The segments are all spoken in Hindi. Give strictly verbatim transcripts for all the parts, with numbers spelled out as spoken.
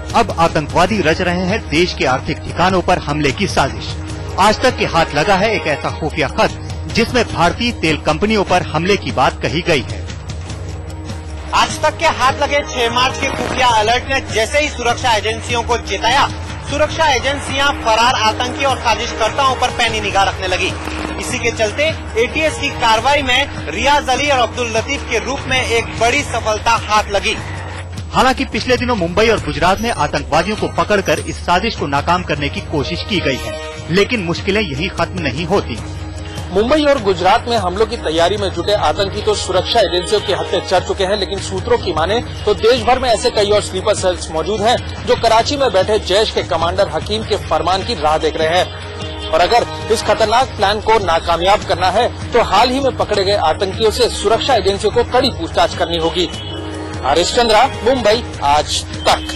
अब आतंकवादी रच रहे हैं देश के आर्थिक ठिकानों पर हमले की साजिश। आज तक के हाथ लगा है एक ऐसा खुफिया खत जिसमें भारतीय तेल कंपनियों पर हमले की बात कही गई है। आज तक के हाथ लगे छह मार्च के खुफिया अलर्ट ने जैसे ही सुरक्षा एजेंसियों को चेताया, सुरक्षा एजेंसियां फरार आतंकी और साजिशकर्ताओं पर पैनी निगाह रखने लगी। इसी के चलते एटीएस की कार्रवाई में रियाज अली और अब्दुल लतीफ के रूप में एक बड़ी सफलता हाथ लगी। हालांकि पिछले दिनों मुंबई और गुजरात में आतंकवादियों को पकड़कर इस साजिश को नाकाम करने की कोशिश की गई है, लेकिन मुश्किलें यही खत्म नहीं होती। मुंबई और गुजरात में हमलों की तैयारी में जुटे आतंकी तो सुरक्षा एजेंसियों के हत्थे चढ़ चुके हैं, लेकिन सूत्रों की माने तो देश भर में ऐसे कई और स्लीपर सेल्स मौजूद हैं जो कराची में बैठे जैश के कमांडर हकीम के फरमान की राह देख रहे हैं। और अगर इस खतरनाक प्लान को नाकामयाब करना है तो हाल ही में पकड़े गए आतंकियों से सुरक्षा एजेंसियों को कड़ी पूछताछ करनी होगी। हरीश चंद्रा, मुंबई, आज तक।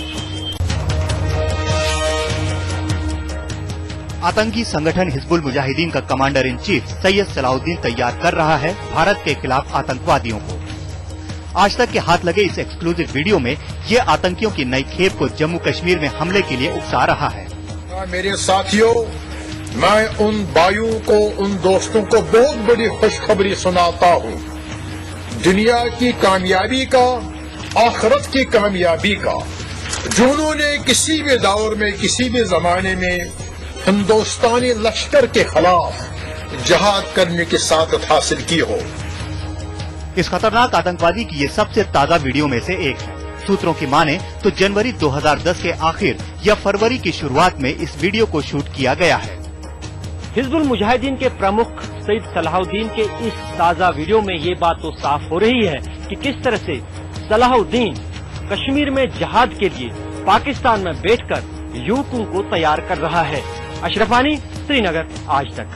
आतंकी संगठन हिजबुल मुजाहिदीन का commander in chief Syed Salahuddin तैयार कर रहा है भारत के खिलाफ आतंकवादियों को। आज तक के हाथ लगे इस एक्सक्लूसिव वीडियो में ये आतंकियों की नई खेप को जम्मू कश्मीर में हमले के लिए उकसा रहा है। मेरे साथियों, मैं उन भाइयों को, उन दोस्तों को बहुत बड़ी खुशखबरी सुनाता हूँ। दुनिया की कामयाबी का, आखिरत की कामयाबी का, जिन्होंने किसी भी दौर में, किसी भी जमाने में हिंदुस्तानी लश्कर के खिलाफ जहाद करने की सादत हासिल की हो। इस खतरनाक आतंकवादी की ये सबसे ताजा वीडियो में से एक है। सूत्रों की माने तो जनवरी दो हज़ार दस के आखिर या फरवरी की शुरुआत में इस वीडियो को शूट किया गया है। हिजबुल मुजाहिदीन के प्रमुख सैयद सलाहुद्दीन के इस ताजा वीडियो में ये बात तो साफ हो रही है कि किस तरह से सलाहुद्दीन कश्मीर में जहाद के लिए पाकिस्तान में बैठकर युवकों को तैयार कर रहा है। अशरफानी, श्रीनगर, आज तक।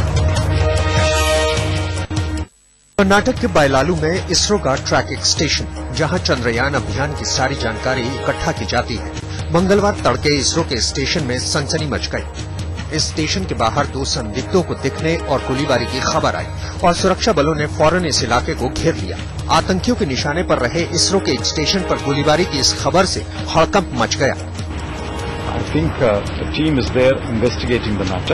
कर्नाटक के बायलालू में इसरो का ट्रैकिंग स्टेशन, जहां चंद्रयान अभियान की सारी जानकारी इकट्ठा की जाती है। मंगलवार तड़के इसरो के स्टेशन में सनसनी मच गई। इस स्टेशन के बाहर दो संदिग्धों को दिखने और गोलीबारी की खबर आई और सुरक्षा बलों ने फौरन इस इलाके को घेर लिया। आतंकियों के निशाने पर रहे इसरो के स्टेशन पर गोलीबारी की इस खबर से हड़कंप मच गया। I think uh, the team is there investigating the matter,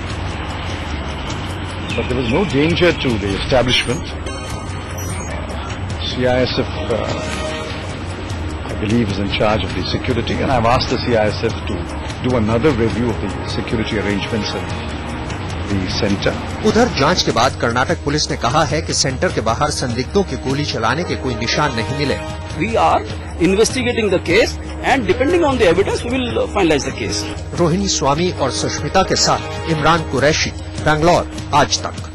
but there was no danger to the establishment. C I S F, uh, I believe, is in charge of the security, and I've asked the C I S F to do another review of the security arrangements at the center. उधर जांच के बाद कर्नाटक पुलिस ने कहा है कि सेंटर के बाहर संदिग्धों की गोली चलाने के कोई निशान नहीं मिले। We are investigating the case and depending on the evidence we will finalize the case. Rohini स्वामी और सुष्मिता के साथ इमरान कुरैशी, बैंगलोर, आज तक।